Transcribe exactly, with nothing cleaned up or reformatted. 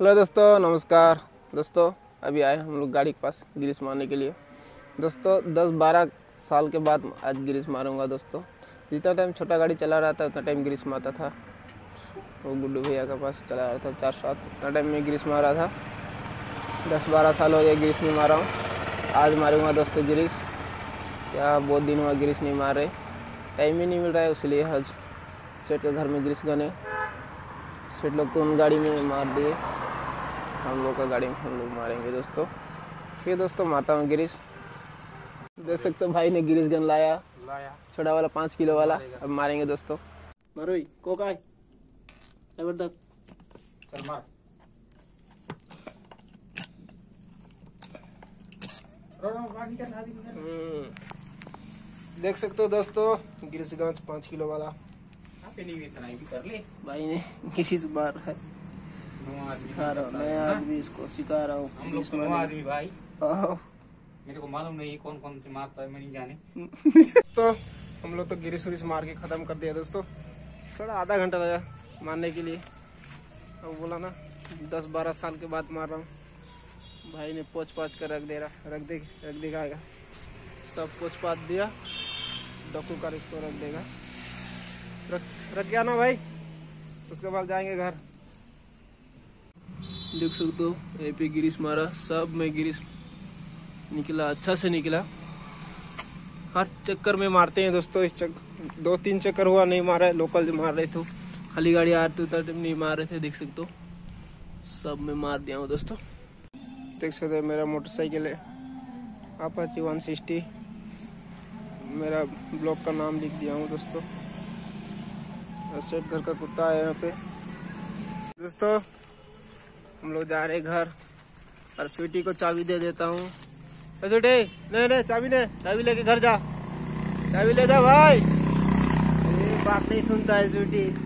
Hello दोस्तों, नमस्कार दोस्तों। अभी आए हम लोग गाड़ी के पास ग्रीस मारने के लिए। दोस्तों दस बारह साल के बाद आज ग्रीस मारूंगा। दोस्तों जितना टाइम छोटा गाड़ी चला रहा था उतना टाइम ग्रीस मारता था। वो गुड्डू भैया के पास चला रहा था चार सात, उतना टाइम में ग्रीस मारा था। दस बारह साल हो गए ग्रीस नहीं मारा हूँ। आज मारूंगा दोस्तों ग्रीस। क्या बहुत दिन हुआ ग्रीस नहीं मार रहे, टाइम ही नहीं मिल रहा है, इसलिए आज सेठ के घर में ग्रीस गने। सेठ लोग तो उन गाड़ी में मार दिए, हम लोग का गाड़ी में हम लोग मारेंगे दोस्तों। ठीक है दोस्तों, मारता हूँ ग्रीस। देख सकते हो भाई ने ग्रीस गन लाया लाया छोटा वाला पाँच किलो वाला। अब मारेंगे दोस्तों। मारो को काय जबरदस्त चल मार। देख सकते हो दोस्तों ग्रीस गन पाँच किलो वाला कर ले। भाई ने ग्रीस मार है, सिखा रहा हूँ नया आदमी, इसको सिखा रहा हूँ। हम लोग तो आदमी भाई, मेरे को मालूम नहीं कौन कौन से मारता है, मैं नहीं जाने। तो हम लोग तो गिरीश उरीस मार के खत्म कर दिया दोस्तों। थोड़ा आधा घंटा लगा मारने के लिए। अब बोला ना दस बारह साल के बाद मार रहा हूँ। भाई ने पोछ पाछ कर रख दे रहा रख दे रख दिखाएगा सब पोछ पाछ दिया। डॉक्टर का इसको रख देगा, रख रख गया ना भाई। उसके बाद जाएंगे घर। देख सकते हो यहीं पे गिरीस मारा, सब में गिरीस निकला, अच्छा से निकला। हर चक्कर में मारते हैं दोस्तों। इस चक्कर दो तीन चक्कर हुआ नहीं मारा है, लोकल जो मार रहे थे खाली गाड़ी आ रही थी नहीं मार रहे थे। देख सकते हो सब में मार दिया हूँ दोस्तों। देख सकते हो मेरा मोटरसाइकिल है अपाची वन सिक्सटी। मेरा ब्लॉक का नाम लिख दिया हूँ दोस्तों। सेठ घर का कुत्ता है यहाँ पे दोस्तों। हम लोग जा रहे घर और स्वीटी को चाबी दे देता हूँ। स्वीटी नहीं नहीं चाबी नहीं, चाबी लेके घर जा, चाबी ले जा भाई। ये बात नहीं सुनता है स्वीटी।